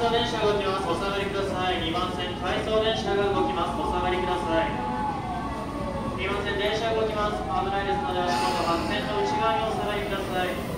送電車が動きます。お下がりください。2番線回送電車が動きます。お下がりください。2番線電車が動きます。危ないですので足元、白線の内側にお下がりください。